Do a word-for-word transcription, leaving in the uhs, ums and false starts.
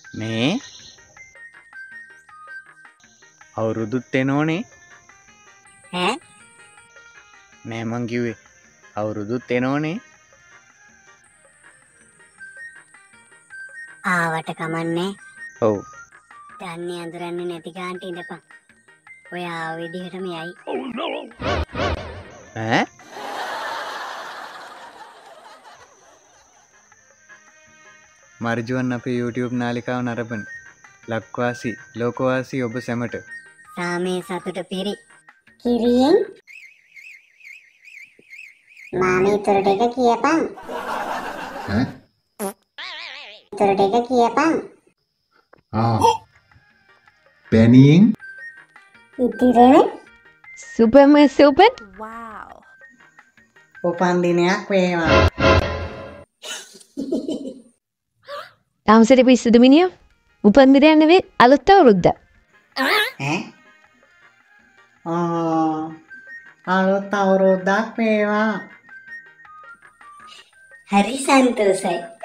මේ අවුරුදුත් එනෝනේ ඈ නෑ මං කිව්වේ අවුරුදුත් එනෝනේ ආවට කමන්නේ ඔව් දන්නේ අඳුරන්නේ නැති ගාන්ට ඉඳපන් ඔය ආව විදිහටම යයි ඈ මර්ජුවන් අපේ YouTube නාලිකාව නරඹන ලක්වාසී ලෝකවාසී ඔබ සැමට සාමේ සතුට පිරි කිරියෙන් මාමේ තොරට එක කියපන් ඈ තොරට එක කියපන් ආ පැනියෙන් ඉතිරෙන Super super. උපන් දිනයක් වේවා. තාමසට පිස්සුදු මිනිහා. උපන්දිනයක් නෙවෙයි අලුත් අවුරුද්ද. ඈ ආ අලුත් අවුරුද්දක් වේවා. හරි සන්තෝසයි